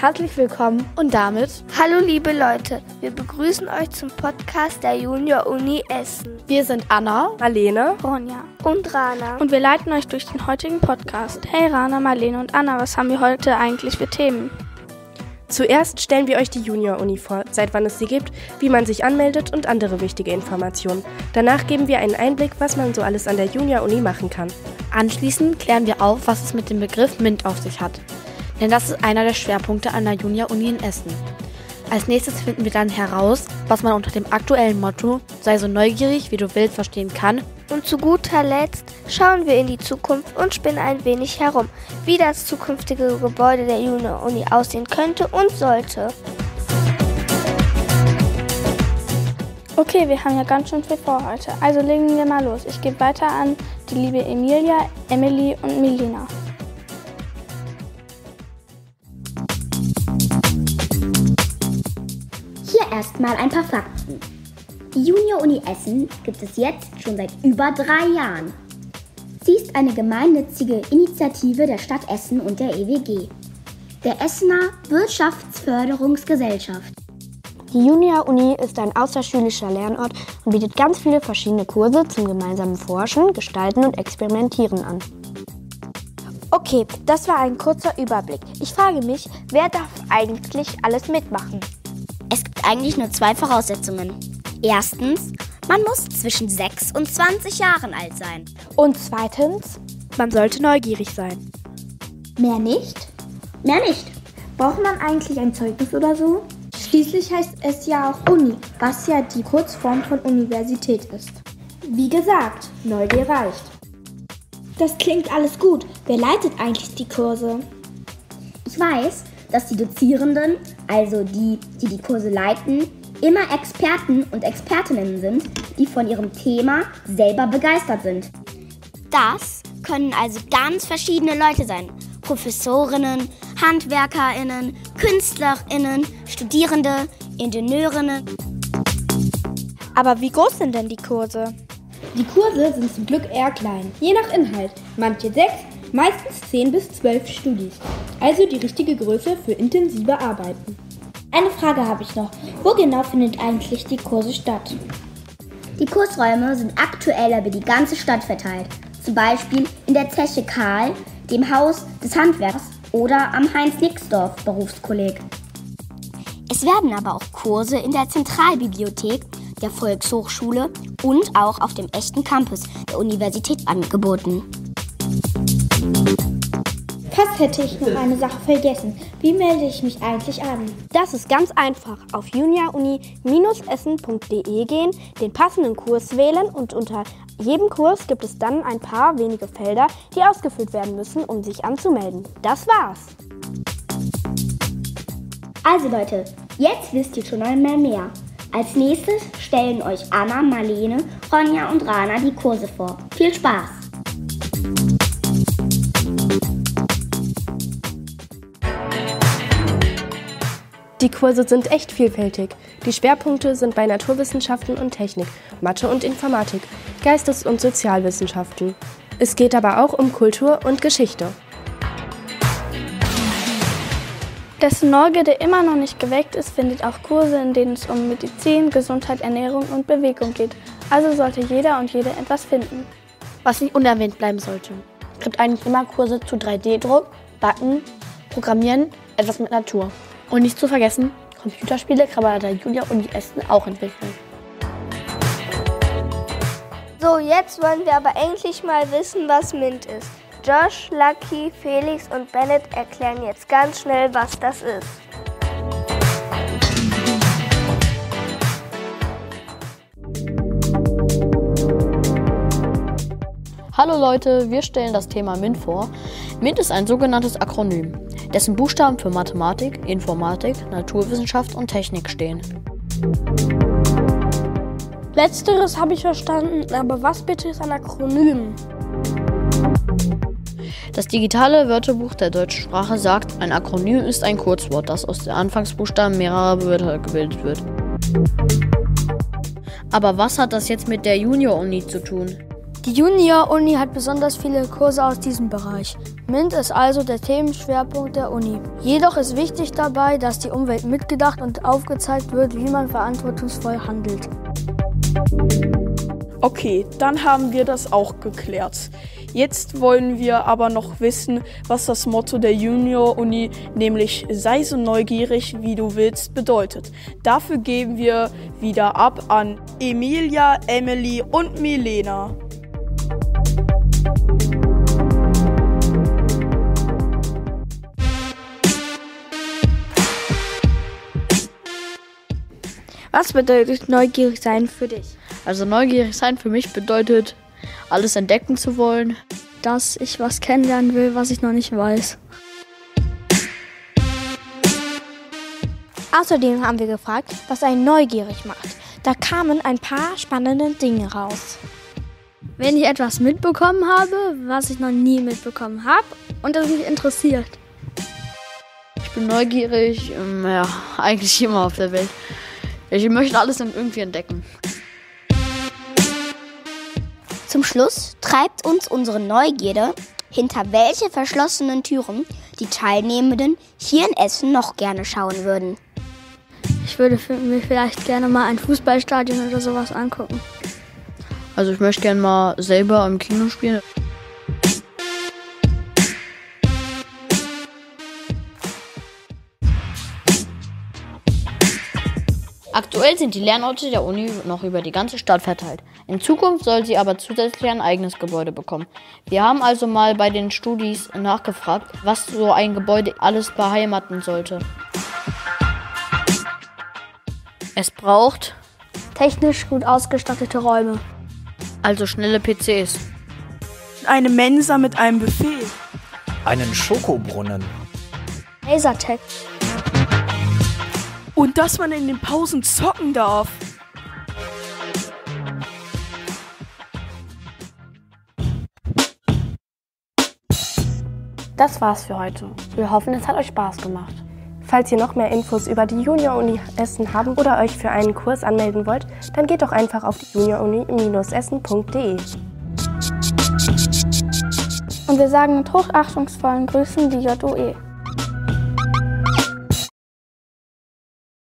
herzlich willkommen und damit hallo liebe Leute, wir begrüßen euch zum Podcast der Junior-Uni Essen. Wir sind Anna, Marlene, Ronja und Rana und wir leiten euch durch den heutigen Podcast. Hey Rana, Marlene und Anna, was haben wir heute eigentlich für Themen? Zuerst stellen wir euch die Junior-Uni vor, seit wann es sie gibt, wie man sich anmeldet und andere wichtige Informationen. Danach geben wir einen Einblick, was man so alles an der Junior-Uni machen kann. Anschließend klären wir auf, was es mit dem Begriff MINT auf sich hat. Denn das ist einer der Schwerpunkte an der Junior-Uni in Essen. Als nächstes finden wir dann heraus, was man unter dem aktuellen Motto „Sei so neugierig, wie du willst" verstehen kann. Und zu guter Letzt schauen wir in die Zukunft und spinnen ein wenig herum, wie das zukünftige Gebäude der Junior-Uni aussehen könnte und sollte. Okay, wir haben ja ganz schön viel vor heute, also legen wir mal los. Ich gebe weiter an die liebe Emilia, Emily und Melina. Hier erstmal ein paar Fakten. Die Junior-Uni Essen gibt es jetzt schon seit über 3 Jahren. Sie ist eine gemeinnützige Initiative der Stadt Essen und der EWG, der Essener Wirtschaftsförderungsgesellschaft. Die Junior-Uni ist ein außerschulischer Lernort und bietet ganz viele verschiedene Kurse zum gemeinsamen Forschen, Gestalten und Experimentieren an. Okay, das war ein kurzer Überblick. Ich frage mich, wer darf eigentlich alles mitmachen? Es gibt eigentlich nur 2 Voraussetzungen. Erstens, man muss zwischen 6 und 20 Jahren alt sein. Und zweitens, man sollte neugierig sein. Mehr nicht? Mehr nicht. Braucht man eigentlich ein Zeugnis oder so? Schließlich heißt es ja auch Uni, was ja die Kurzform von Universität ist. Wie gesagt, Neugier reicht. Das klingt alles gut. Wer leitet eigentlich die Kurse? Ich weiß, dass die Dozierenden, also die Kurse leiten, immer Experten und Expertinnen sind, die von ihrem Thema selber begeistert sind. Das können also ganz verschiedene Leute sein. Professorinnen, HandwerkerInnen, KünstlerInnen, Studierende, Ingenieurinnen. Aber wie groß sind denn die Kurse? Die Kurse sind zum Glück eher klein, je nach Inhalt. Manche 6, meistens 10 bis 12 Studis. Also die richtige Größe für intensive Arbeiten. Eine Frage habe ich noch. Wo genau findet eigentlich die Kurse statt? Die Kursräume sind aktuell über die ganze Stadt verteilt. Zum Beispiel in der Zeche Karl, dem Haus des Handwerks oder am Heinz-Nixdorf-Berufskolleg. Es werden aber auch Kurse in der Zentralbibliothek der Volkshochschule und auch auf dem echten Campus der Universität angeboten. Fast hätte ich noch eine Sache vergessen. Wie melde ich mich eigentlich an? Das ist ganz einfach. Auf junioruni-essen.de gehen, den passenden Kurs wählen und unter jedem Kurs gibt es dann ein paar wenige Felder, die ausgefüllt werden müssen, um sich anzumelden. Das war's. Also Leute, jetzt wisst ihr schon einmal mehr. Als nächstes stellen euch Anna, Marlene, Ronja und Rana die Kurse vor. Viel Spaß! Die Kurse sind echt vielfältig. Die Schwerpunkte sind bei Naturwissenschaften und Technik, Mathe und Informatik, Geistes- und Sozialwissenschaften. Es geht aber auch um Kultur und Geschichte. Dessen Neugierde immer noch nicht geweckt ist, findet auch Kurse, in denen es um Medizin, Gesundheit, Ernährung und Bewegung geht. Also sollte jeder und jede etwas finden. Was nicht unerwähnt bleiben sollte. Es gibt eigentlich immer Kurse zu 3D-Druck, Backen, Programmieren, etwas mit Natur. Und nicht zu vergessen, Computerspiele kann man an der Junior-Uni Essen auch entwickeln. So, jetzt wollen wir aber endlich mal wissen, was MINT ist. Josh, Lucky, Felix und Bennett erklären jetzt ganz schnell, was das ist. Hallo Leute, wir stellen das Thema MINT vor. MINT ist ein sogenanntes Akronym, dessen Buchstaben für Mathematik, Informatik, Naturwissenschaft und Technik stehen. Letzteres habe ich verstanden, aber was bitte ist ein Akronym? Das digitale Wörterbuch der deutschen Sprache sagt, ein Akronym ist ein Kurzwort, das aus den Anfangsbuchstaben mehrerer Wörter gebildet wird. Aber was hat das jetzt mit der Junior-Uni zu tun? Die Junior-Uni hat besonders viele Kurse aus diesem Bereich. MINT ist also der Themenschwerpunkt der Uni. Jedoch ist wichtig dabei, dass die Umwelt mitgedacht und aufgezeigt wird, wie man verantwortungsvoll handelt. Okay, dann haben wir das auch geklärt. Jetzt wollen wir aber noch wissen, was das Motto der Junior-Uni, nämlich sei so neugierig, wie du willst, bedeutet. Dafür geben wir wieder ab an Emilia, Emily und Milena. Was bedeutet neugierig sein für dich? Also neugierig sein für mich bedeutet, alles entdecken zu wollen. Dass ich was kennenlernen will, was ich noch nicht weiß. Außerdem haben wir gefragt, was einen neugierig macht. Da kamen ein paar spannende Dinge raus. Wenn ich etwas mitbekommen habe, was ich noch nie mitbekommen habe und das mich interessiert. Ich bin neugierig, eigentlich immer auf der Welt. Ich möchte alles dann irgendwie entdecken. Zum Schluss treibt uns unsere Neugierde, hinter welche verschlossenen Türen die Teilnehmenden hier in Essen noch gerne schauen würden. Ich würde mir vielleicht gerne mal ein Fußballstadion oder sowas angucken. Also ich möchte gerne mal selber im Kino spielen. Aktuell sind die Lernorte der Uni noch über die ganze Stadt verteilt. In Zukunft soll sie aber zusätzlich ein eigenes Gebäude bekommen. Wir haben also mal bei den Studis nachgefragt, was so ein Gebäude alles beheimaten sollte. Es braucht Technisch gut ausgestattete Räume. also schnelle PCs. Eine Mensa mit einem Buffet. Einen Schokobrunnen. Lasertag. Und dass man in den Pausen zocken darf. Das war's für heute. Wir hoffen, es hat euch Spaß gemacht. Falls ihr noch mehr Infos über die Junior-Uni Essen haben oder euch für einen Kurs anmelden wollt, dann geht doch einfach auf die junioruni-essen.de. Und wir sagen mit hochachtungsvollen Grüßen die JUE.